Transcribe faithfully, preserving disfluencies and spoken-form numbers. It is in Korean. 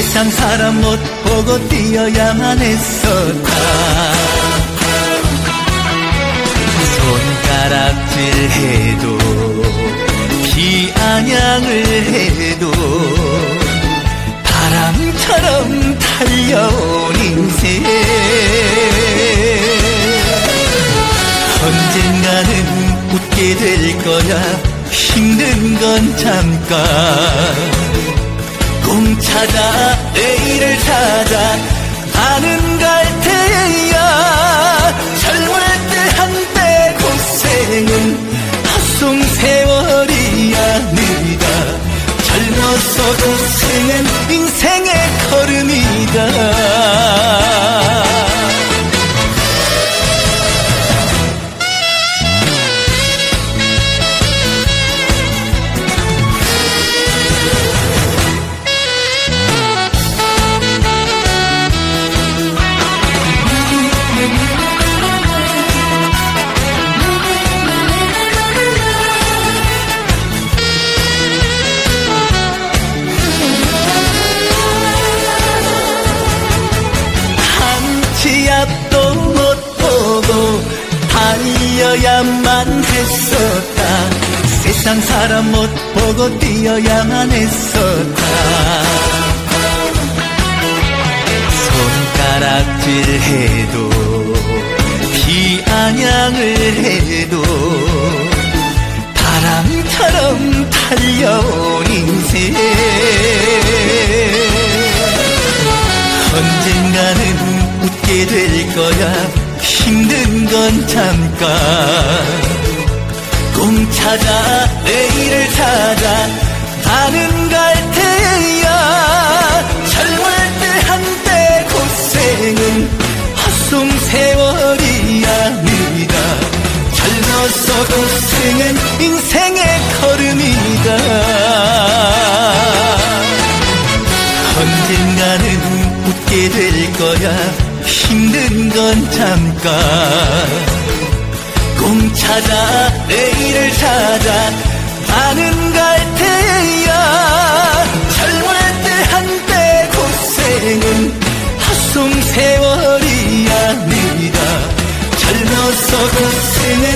세상 사람 못 보고 뛰어야만 했었다. 손가락질해도 비아냥을 해도 바람처럼 달려온 인생. 언젠가는 웃게 될 거야. 힘든 건 잠깐. 꿈 찾아 내일을 찾아 나는 갈 테야. 젊을 때 한때 고생은 헛송 세월이 아니다. 젊어서 고생은 인생의 걸음이다. 앞도 못 보고 달려야만 했었다. 세상 사람 못 보고 뛰어야만 했었다. 손가락질해도 비아냥을 해도 바람처럼 달려온 인생. 언젠가는 웃게 될 거야. 힘든 건 잠깐. 꿈 찾아 내일을 찾아 나는 갈 테야. 젊을 때 한때 고생은 헛송 세월이 아니다. 젊어서 고생은 인생의 걸음이다. 언젠가는 웃게 될 거야. 힘든 건 잠깐. 꿈 찾아 내일을 찾아 나는 갈 테야. 젊을 때 한때 고생은 헛송 세월이 아니다. 젊어서 고생은